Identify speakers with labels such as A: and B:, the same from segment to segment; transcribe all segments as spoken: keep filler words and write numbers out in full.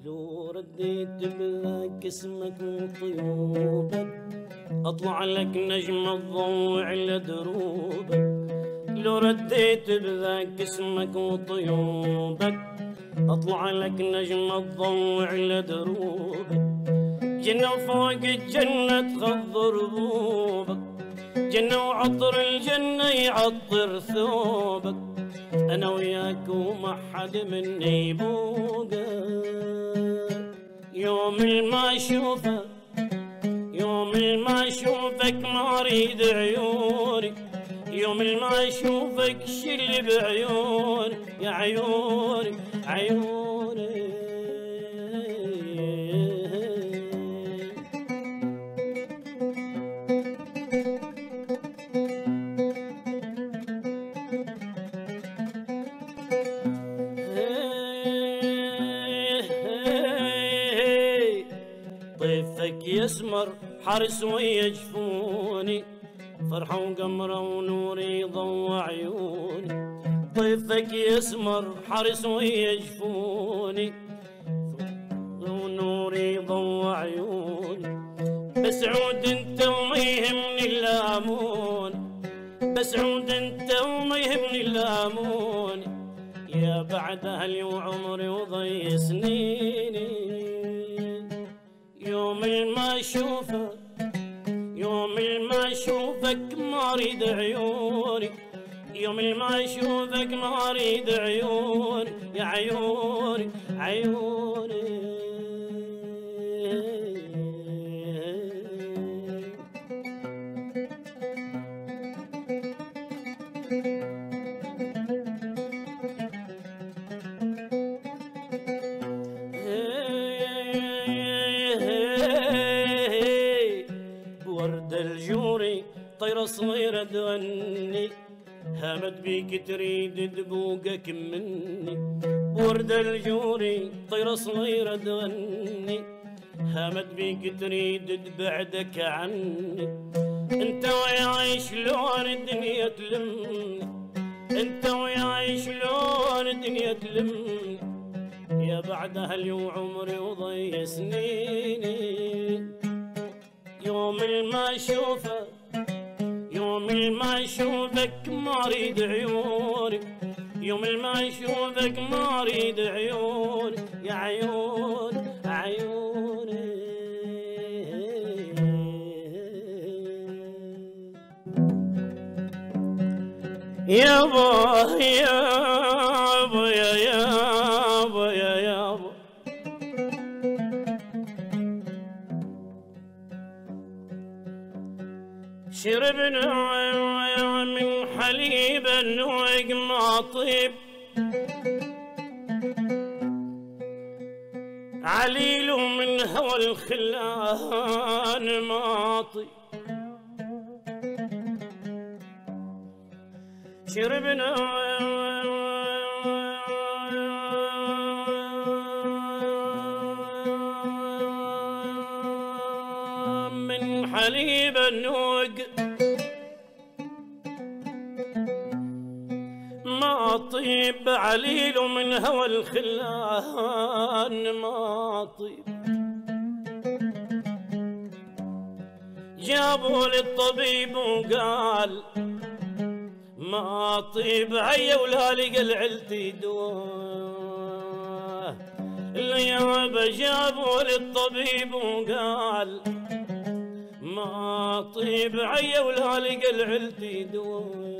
A: لو رديت بذاك اسمك وطيوبك اطلع لك نجم الضوء على دروبك. لو رديت بذاك اسمك وطيوبك اطلع لك نجم الضوء على دروبك. جنة وفوق الجنة تخضر ربوبك، جنة وعطر الجنة يعطر ثوبك. أنا وياك وما حد مني يبوقك. يوم ما أشوفك يوم ما أشوفك ما أريد عيوني، يوم ما أشوفك شل بعيوني يا عيوني عيوني. طيفك يسمر حرس ويا جفوني، فرحة وقمرة ونوري ضوى عيوني. طيفك يسمر حرس ويا جفوني، ونوري ضوى عيوني. بس عود انت وما يهمني اللامون، بس عود انت وما يهمني اللامون. يا بعد اهلي وعمري وضي سنيني. يوم ما اشوفك يوم ما اشوفك ما اريد عيوني، يوم ما اشوفك ما اريد عيوني يا عيوني عيوني. ورد الجوري طيرة صغيرة تغني، هامت بيك تريد تبوقك مني. ورد الجوري طيرة صغيرة تغني، هامت بيك تريد تبعدك عني. انت وياي شلون الدنيا تلمني، انت وياي شلون الدنيا تلمني. يا بعد اهلي وعمري وضي سنيني. يوم ما اشوفك يوم ما اشوفك ما اريد عيوني، يوم ما اشوفك ما اريد عيوني يا عيوني عيوني. يابا يابا يا يابا يا يابا. شربنا من حليب النوق ما طيب، عليل من هوى الخلان ما طيب. شربنا من حليب النوق ما طيب، عليل من هوى الخلان ما طيب. جابوا للطبيب وقال ما طيب، عيا ولا لقى العلتي دواه. اليابا جابوا للطبيب وقال ما طيب، عيا ولا لقى العلتي دواه.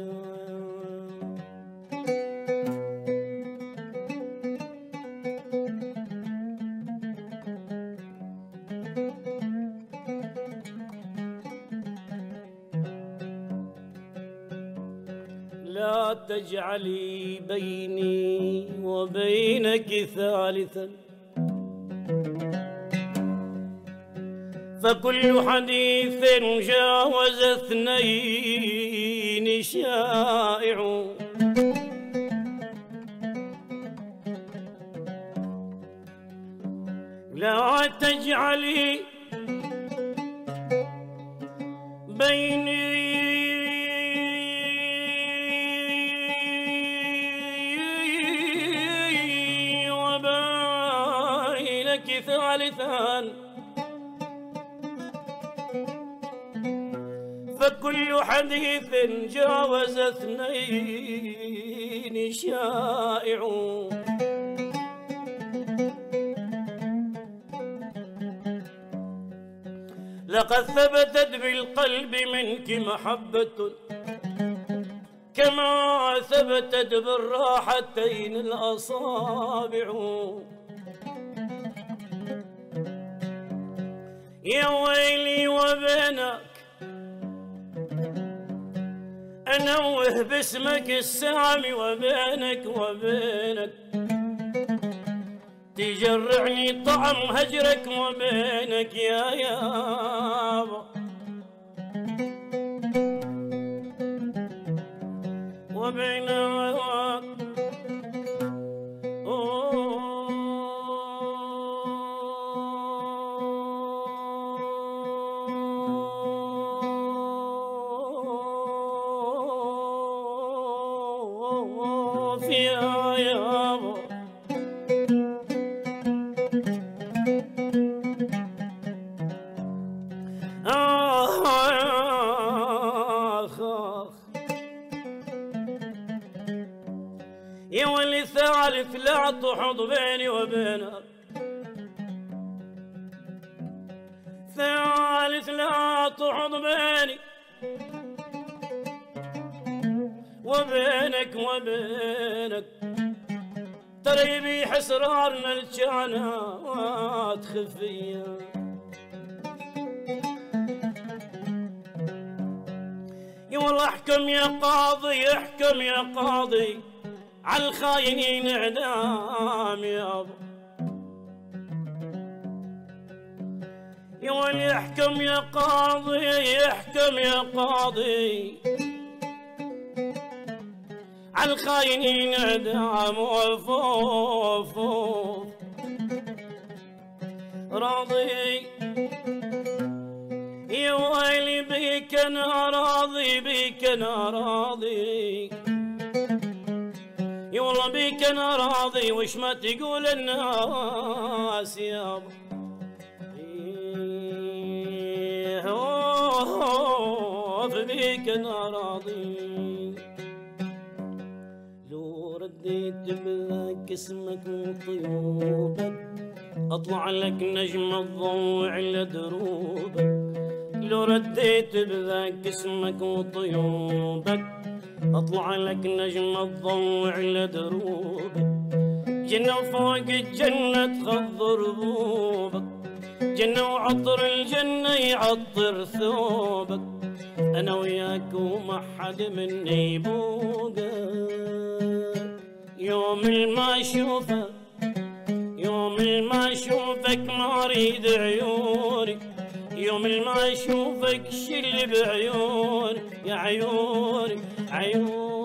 A: لا تجعلي بيني وبينك ثالثا، فكل حديث جاوز اثنين شائع. لا تجعلي بيني وبينك ثالثا، فكل حديث جاوز اثنين شائع. لقد ثبتت بالقلب منك محبة كما ثبتت بالراحتين الأصابع. يا ويلي وبينك أنوه باسمك السامي، وبينك وبينك تجرعني طعم هجرك، وبينك يا يابا وبينك فيها يابا. آخ آخ يا ولي ثالث لا تحط بيني وبينك، ثالث لا تحط بيني وبينك وبينك، ترى يبي حسرارنا الجنات خفيه. يا والله احكم يا قاضي، احكم يا قاضي على الخاينين اعدام يابا. يا ولي احكم يا قاضي، احكم يا قاضي على الخاينين اعدام. وفوف راضي يا ويلي بيك انا راضي، بيك انا راضي يا والله بيك انا راضي، وش ما تقول الناس يابا. بيك انا راضي لو رديت بذاك اسمك وطيوبك، اطلع لك نجم الضوء على دروبك. لو رديت بذاك اسمك وطيوبك، اطلع لك نجم الضوء على دروبك. جنة وفوق الجنة تخضر ربوبك، جنة وعطر الجنة يعطر ثوبك. انا وياك وما حد مني يبوقك، يوم ما اشوفك يوم ما اشوفك ما اريد عيوني، يوم ما اشوفك شل بعيوني يا عيوني عيوني.